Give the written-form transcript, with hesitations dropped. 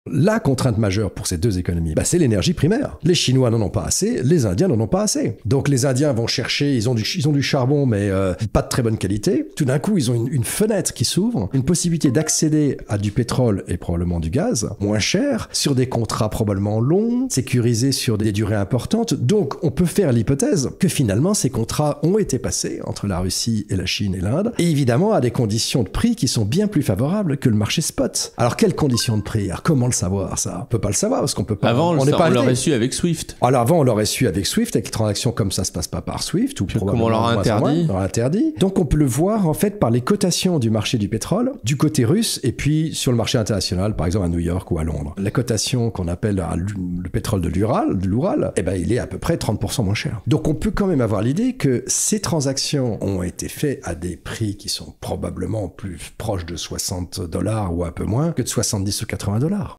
La contrainte majeure pour ces deux économies, c'est l'énergie primaire. Les Chinois n'en ont pas assez, les Indiens n'en ont pas assez. Donc les Indiens vont chercher, ils ont du charbon, mais pas de très bonne qualité. Tout d'un coup, ils ont une fenêtre qui s'ouvre, une possibilité d'accéder à du pétrole et probablement du gaz, moins cher, sur des contrats probablement longs, sécurisés sur des durées importantes. Donc on peut faire l'hypothèse que finalement ces contrats ont été passés entre la Russie et la Chine et l'Inde, et évidemment à des conditions de prix qui sont bien plus favorables que le marché spot. Alors quelles conditions de prix? Alors comment le savoir, ça? On peut pas le savoir parce qu'on peut pas. Avant, on l'aurait su avec Swift. Alors avant, on l'aurait su avec Swift, avec les transactions comme ça se passe pas par Swift, ou comme on leur a interdit. Donc on peut le voir en fait par les cotations du marché du pétrole, du côté russe, et puis sur le marché international, par exemple à New York ou à Londres. La cotation qu'on appelle le pétrole de l'Oural, il est à peu près 30% moins cher. Donc on peut quand même avoir l'idée que ces transactions ont été faites à des prix qui sont probablement plus proches de $60 ou un peu moins que de 70 ou $80.